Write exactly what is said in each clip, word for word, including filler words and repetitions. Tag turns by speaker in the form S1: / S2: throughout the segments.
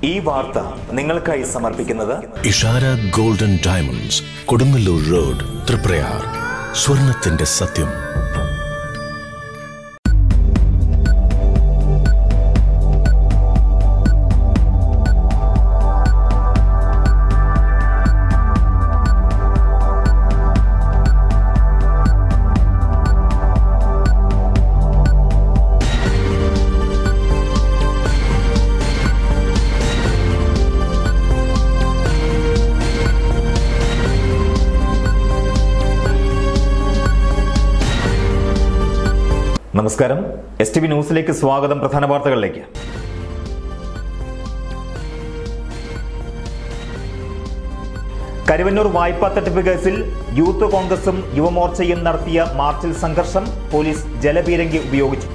S1: ഈ വാർത്ത നിങ്ങൾക്കായി സമർപ്പിക്കുന്നത്
S2: Ishara golden diamonds, Kodungallur road, Triprayar. സ്വർണത്തിന്റെ സത്യം.
S1: നമസ്കാരം. എസ് ടി വി ന്യൂസിലേക്ക് സ്വാഗതം. പ്രധാന വാർത്തകളിലേക്ക്. കരുവന്നൂർ വായ്പാ തട്ടിപ്പ് കേസിൽ യൂത്ത് കോൺഗ്രസും യുവമോർച്ചയും നടത്തിയ മാർച്ചിൽ സംഘർഷം. പോലീസ് ജലപീരങ്കി ഉപയോഗിച്ചു.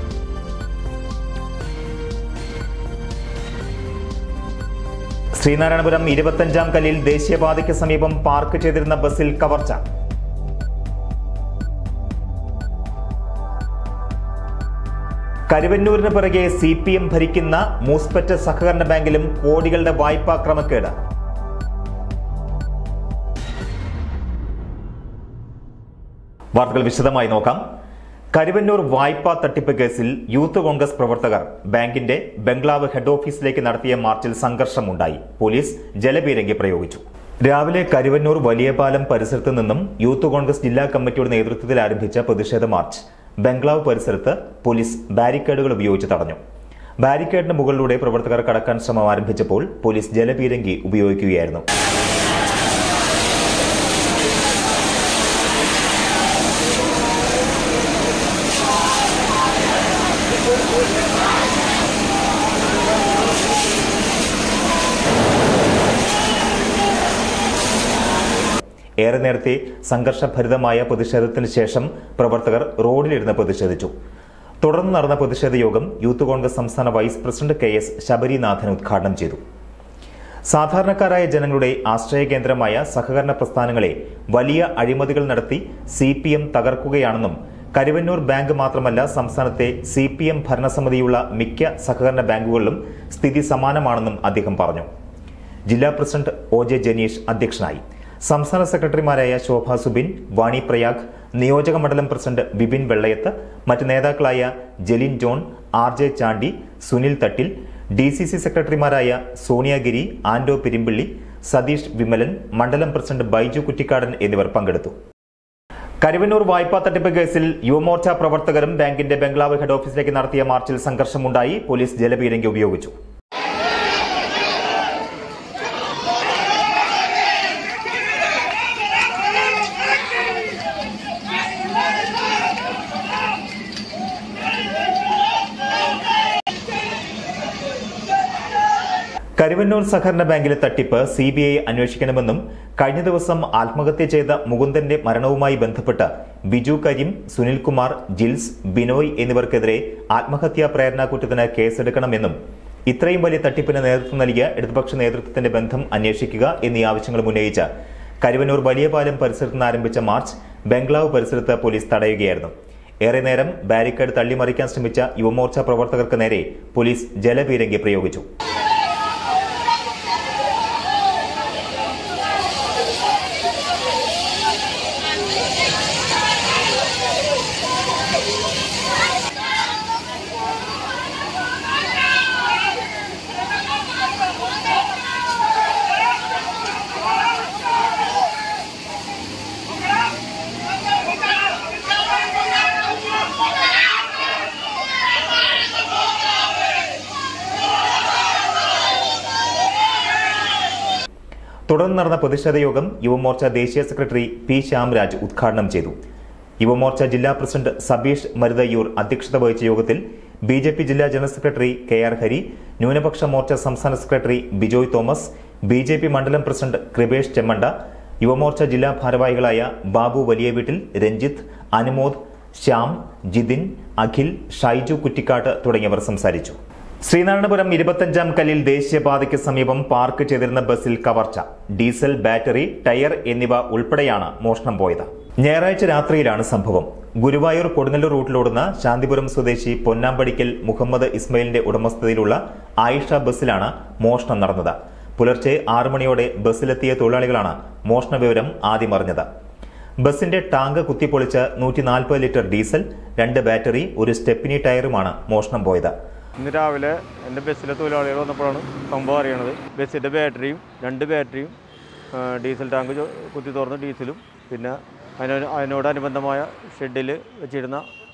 S1: ശ്രീനാരായണപുരം ഇരുപത്തഞ്ചാം കല്ലിൽ ദേശീയപാതയ്ക്ക് സമീപം പാർക്ക് ചെയ്തിരുന്ന ബസ്സിൽ കവർച്ച. കരുവന്നൂരിന് പിറകെ സി പി എം ഭരിക്കുന്ന മൂസ്പെറ്റ് സഹകരണ ബാങ്കിലും കോടികളുടെ വായ്പാ ക്രമക്കേട്. വാർത്തകൾ വിശദമായി നോക്കാം. കരുവന്നൂർ വായ്പാ തട്ടിപ്പ് കേസിൽ യൂത്ത് കോൺഗ്രസ് പ്രവർത്തകർ ബാങ്കിന്റെ ബംഗ്ലാവ് ഹെഡ് ഓഫീസിലേക്ക് നടത്തിയ മാർച്ചിൽ സംഘർഷമുണ്ടായി. പോലീസ് ജലപീരങ്കി പ്രയോഗിച്ചു. രാവിലെ കരുവന്നൂർ വലിയപാലം പരിസരത്ത് നിന്നും യൂത്ത് കോൺഗ്രസ് ജില്ലാ കമ്മിറ്റിയുടെ നേതൃത്വത്തിൽ ആരംഭിച്ച പ്രതിഷേധ മാർച്ച് ബംഗ്ലാവ് പരിസരത്ത് പോലീസ് ബാരിക്കേഡുകൾ ഉപയോഗിച്ച് തടഞ്ഞു. ബാരിക്കേഡിന് മുകളിലൂടെ പ്രവർത്തകർ കടക്കാൻ ശ്രമം ആരംഭിച്ചപ്പോൾ പോലീസ് ജലപീരങ്കി ഉപയോഗിക്കുകയായിരുന്നു. ഏറെ നേരത്തെ സംഘർഷഭരിതമായ പ്രതിഷേധത്തിന് ശേഷം പ്രവർത്തകർ റോഡിലിരുന്ന് പ്രതിഷേധിച്ചു. തുടർന്ന് നടന്ന പ്രതിഷേധ യോഗം യൂത്ത് കോൺഗ്രസ് സംസ്ഥാന vice president K S Sabarinathan ഉദ്ഘാടനം ചെയ്തു. സാധാരണക്കാരായ ജനങ്ങളുടെ ആശ്രയ കേന്ദ്രമായ സഹകരണ പ്രസ്ഥാനങ്ങളെ വലിയ അഴിമതികൾ നടത്തി സി പി എം തകർക്കുകയാണെന്നും കരുവന്നൂർ ബാങ്ക് മാത്രമല്ല സംസ്ഥാനത്തെ സി പി എം ഭരണസമിതിയുള്ള മിക്ക സഹകരണ ബാങ്കുകളിലും സ്ഥിതി സമാനമാണെന്നും അദ്ദേഹം പറഞ്ഞു. ജില്ലാ പ്രസിഡന്റ് ഒ ജെ ജനീഷ് അധ്യക്ഷനായി. സംസ്ഥാന സെക്രട്ടറിമാരായ ശോഭ സുബിൻ, വാണി പ്രയാഗ്, നിയോജക മണ്ഡലം പ്രസിഡന്റ് ബിബിൻ വെള്ളയത്ത്, മറ്റ് നേതാക്കളായ Jalin John, R J Chandy, Sunil Thattil, D C C സെക്രട്ടറിമാരായ സോണിയഗിരി, ആൻഡോ പെരുമ്പിള്ളി, സതീഷ് വിമലൻ, മണ്ഡലം പ്രസിഡന്റ് ബൈജു കുറ്റിക്കാടൻ എന്നിവർ പങ്കെടുത്തു. കരുവന്നൂർ വായ്പാ തട്ടിപ്പ് കേസിൽ യുവമോർച്ച പ്രവർത്തകരും ബാങ്കിന്റെ ബംഗ്ലാവ് ഹെഡ് ഓഫീസിലേക്ക് നടത്തിയ മാർച്ചിൽ സംഘർഷമുണ്ടായി. പോലീസ് ജലപീരങ്കി ഉപയോഗിച്ചു. കരുവന്നൂർ സഹകരണ ബാങ്കിലെ തട്ടിപ്പ് സി ബി ഐ അന്വേഷിക്കണമെന്നും കഴിഞ്ഞ ദിവസം ആത്മഹത്യ ചെയ്ത മുകുന്ദന്റെ മരണവുമായി ബന്ധപ്പെട്ട് ബിജു കരീം, സുനിൽകുമാർ, ജിൽസ്, ബിനോയ് എന്നിവർക്കെതിരെ ആത്മഹത്യാ പ്രേരണ കുറ്റത്തിന് കേസെടുക്കണമെന്നും ഇത്രയും വലിയ തട്ടിപ്പിന് നേതൃത്വം നൽകിയ ഇടതുപക്ഷ നേതൃത്വത്തിന്റെ ബന്ധം അന്വേഷിക്കുക എന്നീ ആവശ്യങ്ങളും ഉന്നയിച്ച് കരുവന്നൂർ വലിയപാലം പരിസരത്ത് നിന്ന് ആരംഭിച്ച മാർച്ച് ബംഗ്ലാവ് പരിസരത്ത് പോലീസ് തടയുകയായിരുന്നു. ഏറെ നേരം ബാരിക്കേഡ് തള്ളിമറിക്കാൻ ശ്രമിച്ച യുവമോർച്ച പ്രവർത്തകർക്ക് നേരെ പോലീസ് ജലപീരങ്കി പ്രയോഗിച്ചു. തുടർന്ന് നടന്ന പ്രതിഷേധ യോഗം യുവമോർച്ച ദേശീയ സെക്രട്ടറി പി ശ്യാംരാജ് ഉദ്ഘാടനം ചെയ്തു. യുവമോർച്ച ജില്ലാ പ്രസിഡന്റ് സബീഷ് മരുതയ്യൂർ അധ്യക്ഷത വഹിച്ച യോഗത്തിൽ ബി ജെ പി ജില്ലാ general secretary K R Hari, ന്യൂനപക്ഷ മോർച്ച സംസ്ഥാന secretary Bijoy Thomas, B J P മണ്ഡലം പ്രസിഡന്റ് കൃപേഷ് ചെമ്മണ്ട, യുവമോർച്ച ജില്ലാ ഭാരവാഹികളായ ബാബു വലിയവീട്ടിൽ, രഞ്ജിത്ത്, അനുമോദ്, ശ്യാം, ജിതിൻ, അഖിൽ, ഷൈജു കുറ്റിക്കാട്ട് തുടങ്ങിയവർ സംസാരിച്ചു. ശ്രീനാരായണപുരം ഇരുപത്തഞ്ചാം കല്ലിൽ ദേശീയപാതയ്ക്ക് സമീപം പാർക്ക് ചെയ്തിരുന്ന ബസ്സിൽ കവർച്ച. ഡീസൽ, ബാറ്ററി, ടയർ എന്നിവ ഉൾപ്പെടെയാണ് മോഷണം പോയത്. ഞായറാഴ്ച രാത്രിയിലാണ് സംഭവം. ഗുരുവായൂർ കൊടുങ്ങല്ലൂർ റൂട്ടിലോടുന്ന ശാന്തിപുരം സ്വദേശി പൊന്നാമ്പടിക്കൽ മുഹമ്മദ് ഇസ്മയിലിന്റെ ഉടമസ്ഥതയിലുള്ള ആയിഷ ബസ്സിലാണ് മോഷണം നടന്നത്. പുലർച്ചെ ആറു മണിയോടെ ബസ്സിലെത്തിയ തൊഴിലാളികളാണ് മോഷണ വിവരം ആദ്യം അറിഞ്ഞത്. ബസിന്റെ ടാങ്ക് കുത്തിപ്പൊളിച്ച് നൂറ്റി നാൽപ്പത് ലിറ്റർ ഡീസൽ, രണ്ട് ബാറ്ററി, ഒരു സ്റ്റെപ്പിനി ടയറുമാണ് മോഷണം പോയത്.
S3: ഇന്ന് രാവിലെ എൻ്റെ ബസ്സിലെ തൊഴിലാളികൾ വന്നപ്പോഴാണ് സംഭവം അറിയണത്. ബസ്സിൻ്റെ ബാറ്ററിയും രണ്ട് ബാറ്ററിയും ഡീസൽ ടാങ്ക് കുത്തി തുറന്ന് ഡീസലും പിന്നെ അതിന് അതിനോടനുബന്ധമായ ഷെഡിൽ വെച്ചിരുന്ന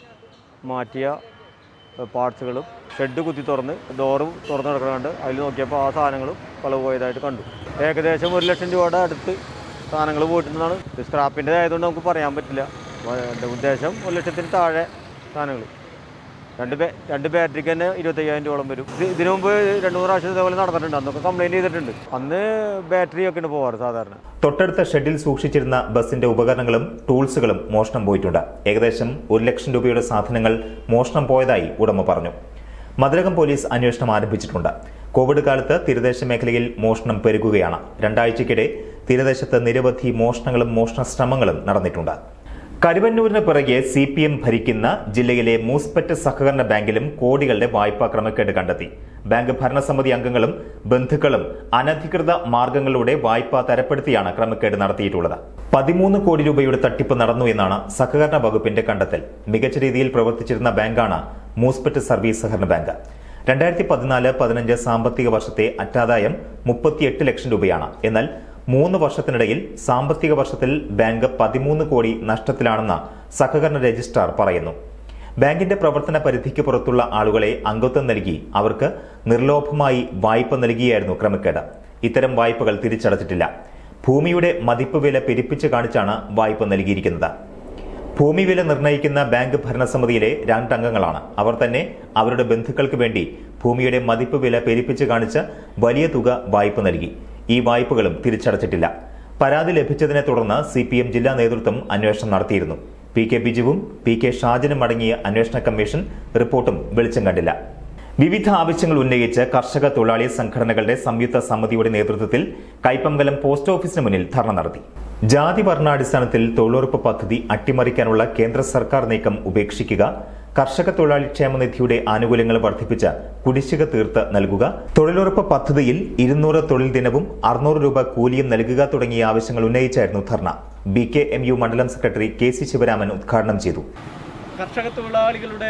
S3: മാറ്റിയ പാർട്സുകളും ഷെഡ് കുത്തി തുറന്ന് ഡോറും തുറന്ന് കിടക്കുന്നുണ്ട്. അതിൽ നോക്കിയപ്പോൾ ആ സാധനങ്ങളും കളവ് പോയതായിട്ട് കണ്ടു. ഏകദേശം ഒരു ലക്ഷം രൂപയുടെ അടുത്ത് സാധനങ്ങൾ പോയിട്ടുണ്ടെന്നാണ്. സ്ക്രാപ്പിൻ്റെ ആയതുകൊണ്ട് നമുക്ക് പറയാൻ പറ്റില്ല. എൻ്റെ ഉദ്ദേശം ഒരു ലക്ഷത്തിന് താഴെ സാധനങ്ങൾ. രണ്ട് ബേ രണ്ട് ബാറ്ററിക്ക് തന്നെ ഇരുപത്തയ്യായിരം രൂപയോളം വരും. ഇത് ഇതിനു മുമ്പ് രണ്ടു മൂന്ന് പ്രാവശ്യം ഇതേപോലെ നടന്നിട്ടുണ്ട്. അന്നൊക്കെ കംപ്ലൈൻറ്റ് ചെയ്തിട്ടുണ്ട്. അന്ന് ബാറ്ററി ഒക്കെയാണ് പോവാറ് സാധാരണ.
S1: തൊട്ടടുത്ത ഷെഡിൽ സൂക്ഷിച്ചിരുന്ന ബസിന്റെ ഉപകരണങ്ങളും ടൂൾസുകളും മോഷണം പോയിട്ടുണ്ട്. ഏകദേശം ഒരു ലക്ഷം രൂപയുടെ സാധനങ്ങൾ മോഷണം പോയതായി ഉടമ പറഞ്ഞു. മതിലകം പോലീസ് അന്വേഷണം ആരംഭിച്ചിട്ടുണ്ട്. കോവിഡ് കാലത്ത് തീരദേശ മേഖലയിൽ മോഷണം പെരുകുകയാണ്. രണ്ടാഴ്ചയ്ക്കിടെ തീരദേശത്ത് നിരവധി മോഷണങ്ങളും മോഷണ ശ്രമങ്ങളും നടന്നിട്ടുണ്ട്. കരുവന്നൂരിന് പിറകെ സി പി എം ഭരിക്കുന്ന ജില്ലയിലെ മൂസ്പെറ്റ് സഹകരണ ബാങ്കിലും കോടികളുടെ വായ്പാ ക്രമക്കേട് കണ്ടെത്തി. ബാങ്ക് ഭരണസമിതി അംഗങ്ങളും ബന്ധുക്കളും അനധികൃത മാർഗങ്ങളിലൂടെ വായ്പ തരപ്പെടുത്തിയാണ് ക്രമക്കേട് നടത്തിയിട്ടുള്ളത്. പതിമൂന്ന് കോടി രൂപയുടെ തട്ടിപ്പ് നടന്നു എന്നാണ് സഹകരണ വകുപ്പിന്റെ കണ്ടെത്തൽ. മികച്ച രീതിയിൽ പ്രവർത്തിച്ചിരുന്ന ബാങ്കാണ് മൂസ്പെറ്റ് സർവീസ് സഹകരണ ബാങ്ക്. രണ്ടായിരത്തി പതിനാല് പതിനഞ്ച് സാമ്പത്തിക വർഷത്തെ അറ്റാദായം മുപ്പത്തിയെട്ട് ലക്ഷം രൂപയാണ്. എന്നാൽ മൂന്ന് വർഷത്തിനിടയിൽ സാമ്പത്തിക വർഷത്തിൽ ബാങ്ക് പതിമൂന്ന് കോടി നഷ്ടത്തിലാണെന്ന് സഹകരണ രജിസ്ട്രാർ പറയുന്നു. ബാങ്കിന്റെ പ്രവർത്തന പരിധിക്ക് പുറത്തുള്ള ആളുകളെ അംഗത്വം നൽകി അവർക്ക് നിർലോഭമായി വായ്പ നൽകിയായിരുന്നു ക്രമക്കേട്. ഇത്തരം വായ്പകൾ തിരിച്ചടച്ചിട്ടില്ല. ഭൂമിയുടെ മതിപ്പ് വില പെരുപ്പിച്ച് കാണിച്ചാണ് വായ്പ നൽകിയിരിക്കുന്നത്. ഭൂമി വില നിർണ്ണയിക്കുന്ന ബാങ്ക് ഭരണസമിതിയിലെ രണ്ടംഗങ്ങളാണ്. അവർ തന്നെ അവരുടെ ബന്ധുക്കൾക്ക് വേണ്ടി ഭൂമിയുടെ മതിപ്പ് വില പെരുപ്പിച്ച് കാണിച്ച് വലിയ തുക വായ്പ നൽകി. ഈ വായ്പകളും തിരിച്ചടച്ചിട്ടില്ല. പരാതി ലഭിച്ചതിനെ തുടർന്ന് സി പി എം ജില്ലാ നേതൃത്വം അന്വേഷണം നടത്തിയിരുന്നു. പി കെ ബിജുവും പി കെ ഷാജനും അടങ്ങിയ അന്വേഷണ കമ്മീഷൻ റിപ്പോർട്ടും വെളിച്ചം കണ്ടില്ല. വിവിധ ആവശ്യങ്ങൾ ഉന്നയിച്ച് കർഷക തൊഴിലാളി സംഘടനകളുടെ സംയുക്ത സമിതിയുടെ നേതൃത്വത്തിൽ കൈപ്പമംഗലം പോസ്റ്റ് ഓഫീസിന് മുന്നിൽ ധർണ നടത്തി. ജാതി വർണ്ണാടിസ്ഥാനത്തിൽ തൊഴിലുറപ്പ് പദ്ധതി അട്ടിമറിക്കാനുള്ള കേന്ദ്ര സർക്കാർ നീക്കം ഉപേക്ഷിക്കുക, കർഷക തൊഴിലാളി ക്ഷേമനിധിയുടെ ആനുകൂല്യങ്ങൾ വർദ്ധിപ്പിച്ച് കുടിശ്ശിക തീർത്ത് നൽകുക, തൊഴിലുറപ്പ് പദ്ധതിയിൽ ഇരുന്നൂറ് തൊഴിൽ ദിനവും അറുന്നൂറ് രൂപ കൂലിയും നൽകുക തുടങ്ങിയ ആവശ്യങ്ങൾ ഉന്നയിച്ചായിരുന്നു ധർണ. ബി കെ എം യു മണ്ഡലം സെക്രട്ടറി കെ സി ശിവരാമൻ ഉദ്ഘാടനം ചെയ്തു.
S4: കർഷക തൊഴിലാളികളുടെ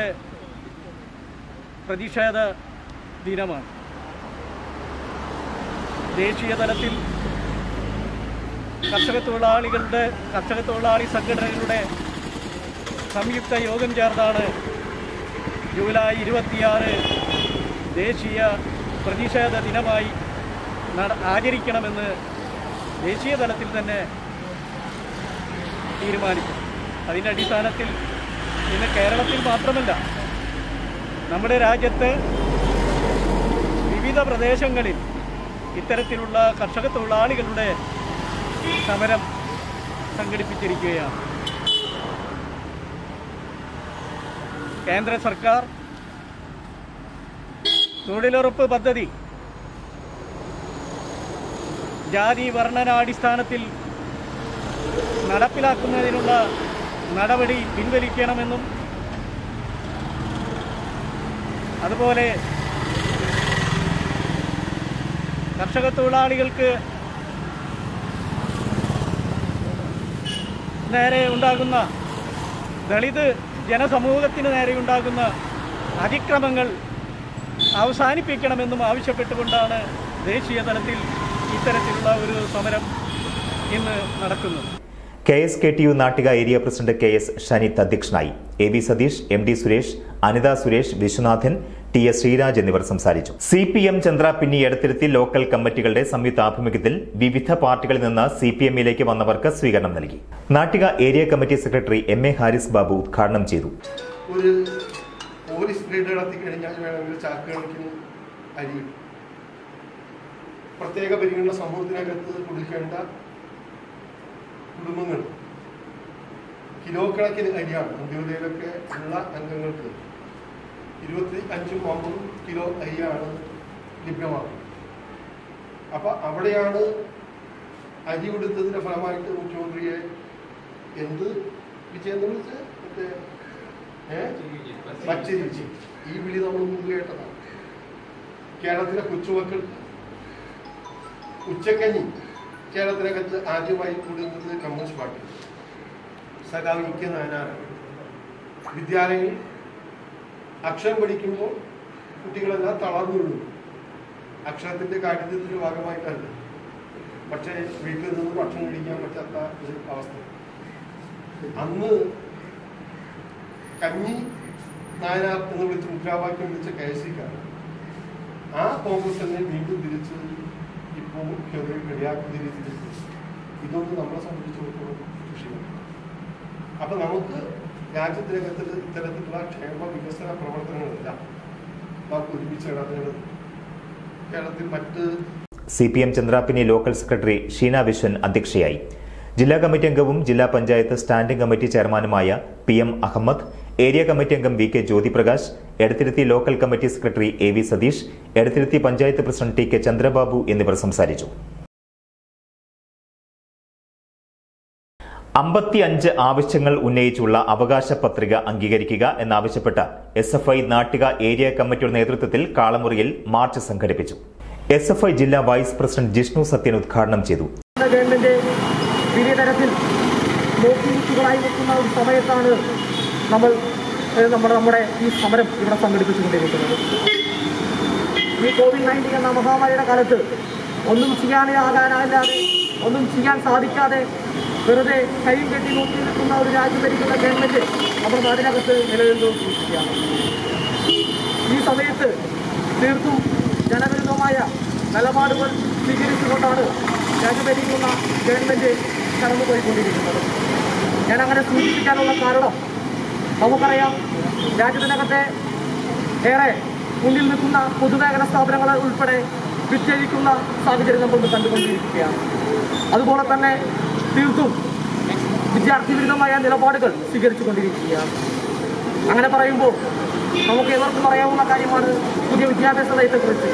S4: പ്രതിഷേധ ദിനമാണ്. ദേശീയ തലത്തിൽ കർഷക തൊഴിലാളികളുടെ കർഷക തൊഴിലാളി സംഘടനകളുടെ സംയുക്ത യോഗം ചേർന്നാണ് ജൂലൈ ഇരുപത്തിയാറ് ദേശീയ പ്രതിഷേധ ദിനമായി ആചരിക്കണമെന്ന് ദേശീയ തലത്തിൽ തന്നെ തീരുമാനിച്ചു. അതിൻ്റെ അടിസ്ഥാനത്തിൽ ഇന്ന് കേരളത്തിൽ മാത്രമല്ല നമ്മുടെ രാജ്യത്ത് വിവിധ പ്രദേശങ്ങളിൽ ഇത്തരത്തിലുള്ള കർഷക തൊഴിലാളികളുടെ സമരം സംഘടിപ്പിച്ചിരിക്കുകയാണ്. കേന്ദ്ര സർക്കാർ തൊഴിലുറപ്പ് പദ്ധതി ജാതി വർണ്ണനാടിസ്ഥാനത്തിൽ നടപ്പിലാക്കുന്നതിനുള്ള നടപടി പിൻവലിക്കണമെന്നും അതുപോലെ കർഷക തൊഴിലാളികൾക്ക് നേരെ ഉണ്ടാകുന്ന ദളിത് ജനസമൂഹത്തിന് നേരെയുണ്ടാകുന്ന അതിക്രമങ്ങൾ അവസാനിപ്പിക്കണമെന്നും ആവശ്യപ്പെട്ടുകൊണ്ടാണ് ദേശീയ തലത്തിൽ ഇത്തരത്തിലുള്ള ഒരു സമരം ഇന്ന് നടക്കുന്നത്.
S1: K S K T U Nattika area president K S Shanith അധ്യക്ഷനായി. A V Satheesh, M D Suresh, Anitha Suresh, Viswanathan, T S Sreeraj എന്നിവർ സംസാരിച്ചു. C P M Chandrappinni Edathiruthy local കമ്മിറ്റികളുടെ സംയുക്ത ആഭിമുഖ്യത്തിൽ വിവിധ പാർട്ടികളിൽ നിന്ന് സി പി എമ്മിലേക്ക് വന്നവർക്ക് സ്വീകരണം നൽകി. Nattika area committee secretary M A Haris Babu ഉദ്ഘാടനം ചെയ്തു.
S5: ഒരു പോലീസ് റെയ്ഡ് നടത്തി കഴിഞ്ഞാൽ വേണമെങ്കിൽ ചാക്ക് കണക്കിന് അരി പ്രത്യേക പരിഗണന സമൂഹത്തിനകത്ത് കൊടുക്കേണ്ട കുടുംബങ്ങൾ കിലോ കണക്കിന് അരിയാണ് അന്ത്യോദയയിലൊക്കെ ഉള്ള അംഗങ്ങൾക്ക് ഇരുപത്തി അഞ്ചും അമ്പതും കിലോ അരിയാണ് ലഭ്യമാകുന്നത്. അപ്പൊ അവിടെയാണ് അരി കൊടുത്തതിന്റെ ഫലമായിട്ട് മുഖ്യമന്ത്രിയെ എന്ത് വിജയം എന്ന് വിളിച്ച് മറ്റേ പച്ചരി വിജയം. ഈ വിളി നമ്മൾ മുമ്പ് കേട്ടതാണ്. കേരളത്തിലെ കൊച്ചുമക്കൾ ഉച്ചക്കഞ്ഞി കേരളത്തിനകത്ത് ആദ്യമായി കൂടുന്നത് കമ്മ്യൂണിസ്റ്റ് പാർട്ടി സഖാവ് ഇ കെ നായനാരാണ്. വിദ്യാലയങ്ങളിൽ അക്ഷരം പഠിക്കുമ്പോൾ കുട്ടികളെല്ലാം തളർന്നു വീഴുന്നു. അക്ഷരത്തിന്റെ കാര്യത്തിന്റെ ഭാഗമായിട്ടല്ല, പക്ഷേ വീട്ടിൽ നിന്ന് ഭക്ഷണം കഴിക്കാൻ പറ്റാത്ത ഒരു അവസ്ഥ. അന്ന് കഞ്ഞി നായനാർ എന്ന് വിളിച്ച് മുദ്രാവാക്യം വിളിച്ച കെ എസ് സിക്കാണ് ആ കോൺഗ്രസ് തന്നെ വീണ്ടും തിരിച്ച് ഇപ്പോൾ മുഖ്യമന്ത്രി കളിയാക്കുന്ന രീതിയിലേക്ക്. ഇതൊന്നും നമ്മളെ സംബന്ധിച്ചിടത്തോളം വിഷയമാണ്. അപ്പൊ നമുക്ക് രാജ്യത്തിനകത്ത് ഇത്തരത്തിലുള്ള ക്ഷേമ വികസന പ്രവർത്തനങ്ങളെല്ലാം നമുക്ക് ഒരുമിച്ച് നടത്തേണ്ടത്. കേരളത്തിൽ മറ്റ്
S1: C P M Chandrappinni local secretary Sheena Viswan അധ്യക്ഷയായി. ജില്ലാ കമ്മിറ്റി അംഗവും ജില്ലാ പഞ്ചായത്ത് സ്റ്റാൻഡിംഗ് കമ്മിറ്റി ചെയർമാനുമായ P M Ahammed, area committee അംഗം V K Jyothiprakash, Edathiruthy local committee secretary A V Satheesh, Edathiruthy panchayat president T K Chandrababu എന്നിവർ സംസാരിച്ചു. അമ്പത്തിയഞ്ച് ആവശ്യങ്ങൾ ഉന്നയിച്ചുള്ള അവകാശ പത്രിക അംഗീകരിക്കുക എന്നാവശ്യപ്പെട്ട S F I Nattika area കമ്മിറ്റിയുടെ നേതൃത്വത്തിൽ കാളമുറിയിൽ മാർച്ച് സംഘടിപ്പിച്ചു. എസ് എഫ് ഐ ജില്ലാ വൈസ് പ്രസിഡന്റ് ജിഷ്ണു സത്യൻ ഉദ്ഘാടനം ചെയ്തു.
S6: ഗവൺമെന്റ് വലിയ തരത്തിൽ നോക്കിയിരിക്കുകയായി നിൽക്കുന്ന ഒരു സമയത്താണ് നമ്മൾ നമ്മുടെ നമ്മുടെ ഈ സമരം ഇവിടെ സംഘടിപ്പിച്ചുകൊണ്ടിരിക്കുന്നത്. ഈ കോവിഡ് നയൻറ്റീൻ എന്ന മഹാമാരിയുടെ കാലത്ത് ഒന്നും ചെയ്യാനാകാനാകാതെ, ഒന്നും ചെയ്യാൻ സാധിക്കാതെ വെറുതെ കൈയും കെട്ടി നോക്കി നിൽക്കുന്ന ഒരു രാജ്യം ഭരിക്കുന്ന ഗവൺമെന്റ് നമ്മുടെ നാടിനകത്ത് നിലനിന്നുകൊണ്ടിരിക്കുകയാണ്. ഈ സമയത്ത് തീർത്തും ജനവിരുദ്ധമായ നിലപാടുകൾ സ്വീകരിച്ചുകൊണ്ടാണ് രാജ്യം ഭരിക്കുന്ന ഗവൺമെന്റ് കടന്നുപോയിക്കൊണ്ടിരിക്കുന്നത്. ഞാൻ അങ്ങനെ സൂചിപ്പിക്കാനുള്ള കാരണം നമുക്കറിയാം, രാജ്യത്തിനകത്തെ ഏറെ മുന്നിൽ നിൽക്കുന്ന പൊതുമേഖലാ സ്ഥാപനങ്ങൾ ഉൾപ്പെടെ വിറ്റഴിക്കുന്ന സാഹചര്യം നമ്മൾ കണ്ടുകൊണ്ടിരിക്കുകയാണ്. അതുപോലെ തന്നെ തീർത്തും വിദ്യാർത്ഥി വിരുദ്ധമായ നിലപാടുകൾ സ്വീകരിച്ചുകൊണ്ടിരിക്കുകയാണ്. അങ്ങനെ പറയുമ്പോൾ നമുക്ക് ഏവർക്കും അറിയാവുന്ന കാര്യമാണ് പുതിയ വിദ്യാഭ്യാസ നയത്തെക്കുറിച്ച്.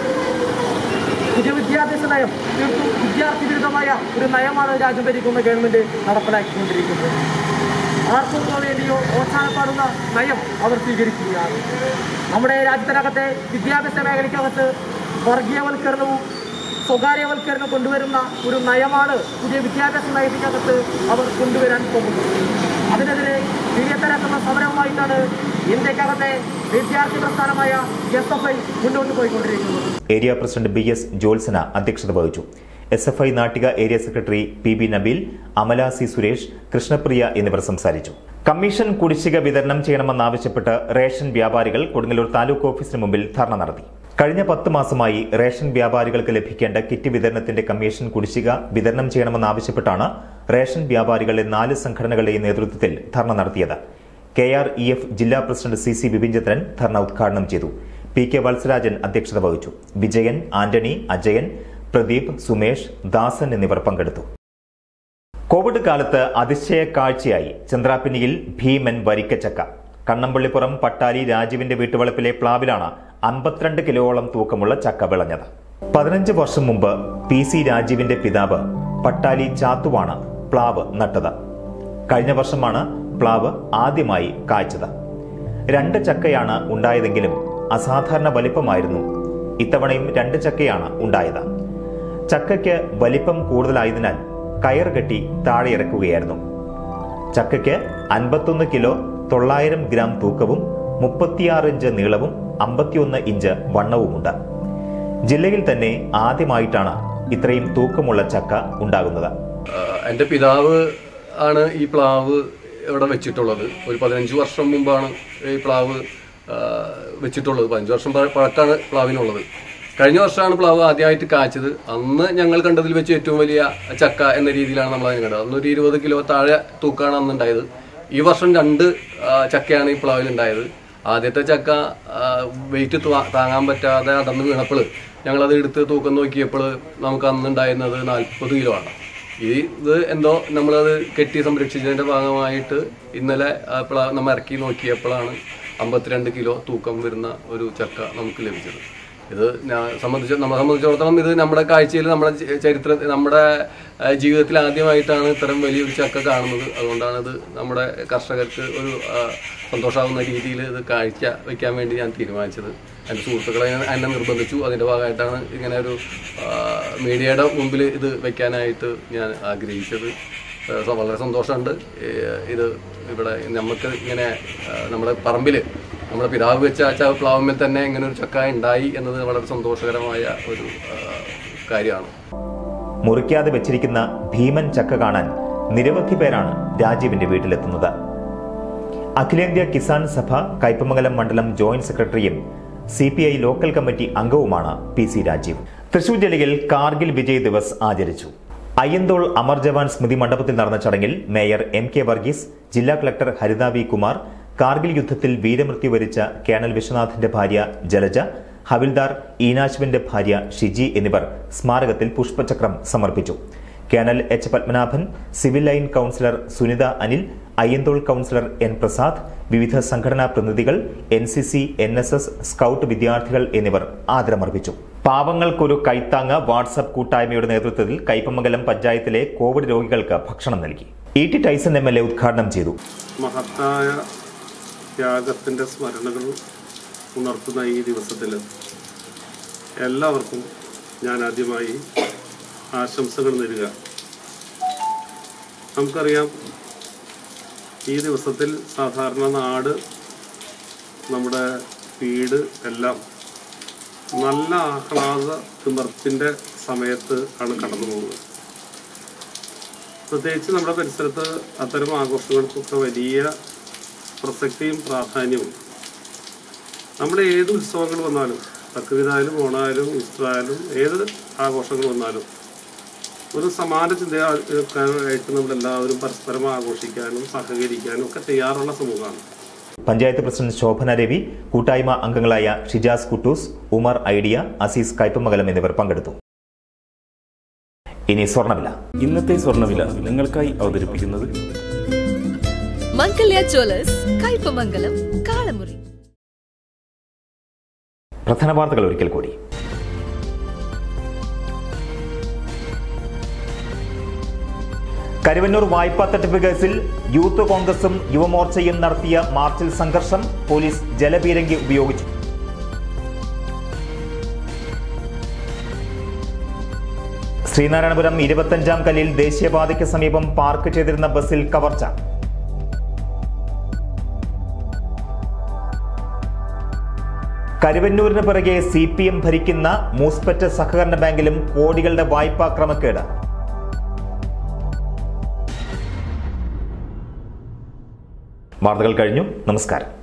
S6: പുതിയ വിദ്യാഭ്യാസ നയം തീർത്തും വിദ്യാർത്ഥി വിരുദ്ധമായ ഒരു നയമാണ് രാജ്യം ഭരിക്കുന്ന ഗവൺമെന്റ് നടപ്പിലാക്കിക്കൊണ്ടിരിക്കുന്നത്. ആർക്കോ വേണ്ടിയോ ഓച്ചാനപ്പാടുന്ന നയം അവർ സ്വീകരിക്കുകയാണ്. നമ്മുടെ രാജ്യത്തിനകത്തെ വിദ്യാഭ്യാസ മേഖലയ്ക്കകത്ത് വർഗീയവൽക്കരണവും സ്വകാര്യവൽക്കരണം കൊണ്ടുവരുന്ന ഒരു നയമാണ് പുതിയ വിദ്യാഭ്യാസ നയത്തിനകത്ത് അവർ കൊണ്ടുവരാൻ പോകുന്നത്. അതിനെതിരെ വലിയ തരത്തിലുള്ള സമരവുമായിട്ടാണ് ഇന്ത്യക്കകത്തെ വിദ്യാർത്ഥി പ്രസ്ഥാനമായ എസ് എഫ് ഐ മുന്നോട്ട് പോയിക്കൊണ്ടിരിക്കുന്നത്.
S1: Area president B S Jyotsna അധ്യക്ഷത വഹിച്ചു. S F I Nattika area secretary P B Nabeel, Amala C Suresh, Krishnapriya എന്നിവർ സംസാരിച്ചു. കമ്മീഷൻ കുടിശ്ശിക വിതരണം ചെയ്യണമെന്നാവശ്യപ്പെട്ട് റേഷൻ വ്യാപാരികൾ കൊടുങ്ങല്ലൂർ താലൂക്ക് ഓഫീസിന് മുമ്പിൽ ധർണ നടത്തി. കഴിഞ്ഞ പത്ത് മാസമായി റേഷൻ വ്യാപാരികൾക്ക് ലഭിക്കേണ്ട കിറ്റ് വിതരണത്തിന്റെ കമ്മീഷൻ കുടിശ്ശിക വിതരണം ചെയ്യണമെന്നാവശ്യപ്പെട്ടാണ് റേഷൻ വ്യാപാരികളുടെ നാല് സംഘടനകളുടെയും നേതൃത്വത്തിൽ ധർണ നടത്തിയത്. കെ ആർ ഇ എഫ് ജില്ലാ പ്രസിഡന്റ് സി സി ബിപിൻചന്ദ്രൻ ധർണ ഉദ്ഘാടനം ചെയ്തു. പി കെ വത്സരാജൻ അധ്യക്ഷത വഹിച്ചു. വിജയൻ, ആന്റണി, അജയൻ, പ്രദീപ്, സുമേഷ്, ദാസൻ എന്നിവർ പങ്കെടുത്തു. കോവിഡ് കാലത്ത് അതിശയ കാഴ്ചയായി ചന്ദ്രാപ്പിനിയിൽ ഭീമൻ വരിക്കച്ചക്ക. കണ്ണമ്പള്ളിപ്പുറം പട്ടാലി രാജുവിന്റെ വീട്ടുവളപ്പിലെ പ്ലാവിലാണ് അമ്പത്തിരണ്ട് കിലോയോളം തൂക്കമുള്ള ചക്ക വിളഞ്ഞത്. പതിനഞ്ച് വർഷം മുമ്പ് പി സി രാജീവിന്റെ പിതാവ് പട്ടാലി ചാത്തുവാണ് പ്ലാവ് നട്ടത്. കഴിഞ്ഞ വർഷമാണ് പ്ലാവ് ആദ്യമായി കായ്ച്ചത്. രണ്ട് ചക്കയാണ് ഉണ്ടായതെങ്കിലും അസാധാരണ വലിപ്പമായിരുന്നു. ഇത്തവണയും രണ്ട് ചക്കയാണ് ഉണ്ടായത്. ചക്കയ്ക്ക് വലിപ്പം കൂടുതലായതിനാൽ കയർ കെട്ടി താഴെ ഇറക്കുകയായിരുന്നു. ചക്കയ്ക്ക് അൻപത്തൊന്ന് കിലോ തൊള്ളായിരം ഗ്രാം തൂക്കവും മുപ്പത്തിയാറ് ഇഞ്ച് നീളവും അമ്പത്തിയൊന്ന് ഇഞ്ച് വണ്ണവുമുണ്ട്. ജില്ലയിൽ തന്നെ ആദ്യമായിട്ടാണ് ഇത്രയും തൂക്കമുള്ള ചക്ക ഉണ്ടാകുന്നത്.
S7: എൻ്റെ പിതാവ് ആണ് ഈ പ്ലാവ് ഇവിടെ വെച്ചിട്ടുള്ളത്. ഒരു പതിനഞ്ച് വർഷം മുമ്പാണ് ഈ പ്ലാവ് വെച്ചിട്ടുള്ളത്. പതിനഞ്ച് വർഷം പഴക്കമാണ് പ്ലാവിനുള്ളത്. കഴിഞ്ഞ വർഷമാണ് പ്ലാവ് ആദ്യമായിട്ട് കായ്ച്ചത്. അന്ന് ഞങ്ങൾ കണ്ടതിൽ വെച്ച് ഏറ്റവും വലിയ ചക്ക എന്ന രീതിയിലാണ് നമ്മൾ അതിന് കണ്ടത്. അന്നൊരു ഇരുപത് കിലോ താഴെ തൂക്കാണ് അന്നുണ്ടായത്. ഈ വർഷം രണ്ട് ചക്കയാണ് ഈ പ്ലാവിൽ ഉണ്ടായത്. ആദ്യത്തെ ചക്ക വെയിറ്റ് താങ്ങാൻ പറ്റാതെ അടർന്ന് വീണപ്പോൾ ഞങ്ങളത് എടുത്ത് തൂക്കം നോക്കിയപ്പോൾ നമുക്ക് അന്നുണ്ടായിരുന്നത് നാൽപ്പത് കിലോ ആണ്. ഇത് എന്തോ നമ്മളത് കെട്ടി സംരക്ഷിച്ചതിൻ്റെ ഭാഗമായിട്ട് ഇന്നലെ നമ്മൾ ഇറക്കി നോക്കിയപ്പോഴാണ് അമ്പത്തിരണ്ട് കിലോ തൂക്കം വരുന്ന ഒരു ചക്ക നമുക്ക് ലഭിച്ചത്. ഇത് ഞാൻ സംബന്ധിച്ച് നമ്മളെ സംബന്ധിച്ചിടത്തോളം ഇത് നമ്മുടെ കാഴ്ചയിൽ നമ്മുടെ ചരിത്ര നമ്മുടെ ജീവിതത്തിൽ ആദ്യമായിട്ടാണ് ഇത്തരം വലിയൊരു ചക്ക കാണുന്നത്. അതുകൊണ്ടാണ് ഇത് നമ്മുടെ കർഷകർക്ക് ഒരു സന്തോഷമാകുന്ന രീതിയിൽ ഇത് കാഴ്ച വയ്ക്കാൻ വേണ്ടി ഞാൻ തീരുമാനിച്ചത്. എൻ്റെ സുഹൃത്തുക്കളെ എന്നെ നിർബന്ധിച്ചു. അതിൻ്റെ ഭാഗമായിട്ടാണ് ഇങ്ങനെ ഒരു മീഡിയയുടെ മുമ്പിൽ ഇത് വെക്കാനായിട്ട് ഞാൻ ആഗ്രഹിച്ചത്. വളരെ സന്തോഷമുണ്ട്. ഇത് ഇവിടെ നമുക്ക് ഇങ്ങനെ നമ്മുടെ പറമ്പിൽ നമ്മുടെ പിതാവ് വെച്ച ആ പ്ലാവുമ്മൽ തന്നെ ഇങ്ങനെ ഒരു ചക്ക ഉണ്ടായി എന്നത് വളരെ സന്തോഷകരമായ ഒരു കാര്യമാണ്.
S1: മുറിക്കാതെ വെച്ചിരിക്കുന്ന ഭീമൻ ചക്ക കാണാൻ നിരവധി പേരാണ് രാജീവിന്റെ വീട്ടിലെത്തുന്നത്. അഖിലേന്ത്യാ കിസാൻ സഭ കയ്പമംഗലം മണ്ഡലം ജോയിന്റ് സെക്രട്ടറിയും C P I local committee അംഗവുമാണ് പി സി രാജീവ്. തൃശൂർ ജില്ലയിൽ കാർഗിൽ വിജയ് ദിവസ് ആചരിച്ചു. അയ്യന്തോൾ അമർ ജവാൻ സ്മൃതി മണ്ഡപത്തിൽ നടന്ന ചടങ്ങിൽ മേയർ എം കെ വർഗീസ്, ജില്ലാ കളക്ടർ ഹരിത വി കുമാർ, കാർഗിൽ യുദ്ധത്തിൽ വീരമൃത്യു വരിച്ച കേണൽ വിശ്വനാഥിന്റെ ഭാര്യ ജലജ, ഹവിൽദാർ ഈനാശുവിന്റെ ഭാര്യ ഷിജി എന്നിവർ സ്മാരകത്തിൽ പുഷ്പചക്രം സമർപ്പിച്ചു. Colonel H Padmanabhan, civil line councillor Sunitha Anil, Ayyanthole councillor N Prasad, വിവിധ സംഘടനാ പ്രതിനിധികൾ, N C C, N S S, scout വിദ്യാർത്ഥികൾ എന്നിവർ ആദരമർപ്പിച്ചു. പാവങ്ങൾക്കൊരു കൈത്താങ്ങ് വാട്സ്ആപ്പ് കൂട്ടായ്മയുടെ നേതൃത്വത്തിൽ കയ്പമംഗലം പഞ്ചായത്തിലെ കോവിഡ് രോഗികൾക്ക് ഭക്ഷണം നൽകി. E T Taison M L A ഉദ്ഘാടനം ചെയ്തു.
S5: മഹത്തായ ത്യാഗത്തിന്റെ സ്മരണകൾ ഉണർത്തുന്ന ഈ ദിവസത്തിൽ എല്ലാവർക്കും ഞാൻ ആദ്യമായി ആശംസകൾ നേരുക. നമുക്കറിയാം, ഈ ദിവസത്തിൽ സാധാരണ നാട്, നമ്മുടെ വീട് എല്ലാം നല്ല ആഹ്ലാദ തിമർപ്പിൻ്റെ സമയത്ത് ആണ് കടന്നു പോകുന്നത്. പ്രത്യേകിച്ച് നമ്മുടെ പരിസരത്ത് അത്തരം ആഘോഷങ്ങൾക്കൊക്കെ വലിയ പ്രസക്തിയും പ്രാധാന്യവും. നമ്മുടെ ഏത് ഉത്സവങ്ങൾ വന്നാലും, ബക്രീദായാലും ഓണായാലും ഈസ്റ്ററായാലും ഏത് ആഘോഷങ്ങൾ വന്നാലും ഒരു സമാന ചിന്തയായിട്ട് നമ്മളെല്ലാവരും പരസ്പരം ആഘോഷിക്കാനും സഹകരിക്കാനും ഒക്കെ തയ്യാറുള്ള സമൂഹമാണ്.
S1: പഞ്ചായത്ത് പ്രസിഡന്റ് ശോഭന രവി, കൂട്ടായ്മ അംഗങ്ങളായ ഷിജാസ് കുട്ടൂസ്, ഉമർ ഐഡിയ, അസീസ് കയ്പമംഗലം എന്നിവർ പങ്കെടുത്തു. ഇനി സ്വർണ്ണവില.
S8: ഇന്നത്തെ സ്വർണ്ണവില നിങ്ങൾക്കായി അവതരിപ്പിക്കുന്നത്
S9: മംഗല്യ ജ്വല്ലേഴ്സ്, കയ്പമംഗലം, കാളമുറി.
S1: പ്രധാന വാർത്തകൾ ഒരിക്കൽ കൂടി. കരുവന്നൂർ വായ്പാ തട്ടിപ്പ് കേസിൽ യൂത്ത് കോൺഗ്രസും യുവമോർച്ചയും നടത്തിയ മാർച്ചിൽ സംഘർഷം. പോലീസ് ജലപീരങ്കി ഉപയോഗിച്ചു. ശ്രീനാരായണപുരം ഇരുപത്തഞ്ചാം കല്ലിൽ ദേശീയപാതയ്ക്ക് സമീപം പാർക്ക് ചെയ്തിരുന്ന ബസ്സിൽ കവർച്ച. കരുവന്നൂരിന് പിറകെ സി പി എം ഭരിക്കുന്ന മൂസ്പെറ്റ് സഹകരണ ബാങ്കിലും കോടികളുടെ വായ്പാ ക്രമക്കേട്. വാർത്തകൾ കഴിഞ്ഞു. നമസ്കാരം.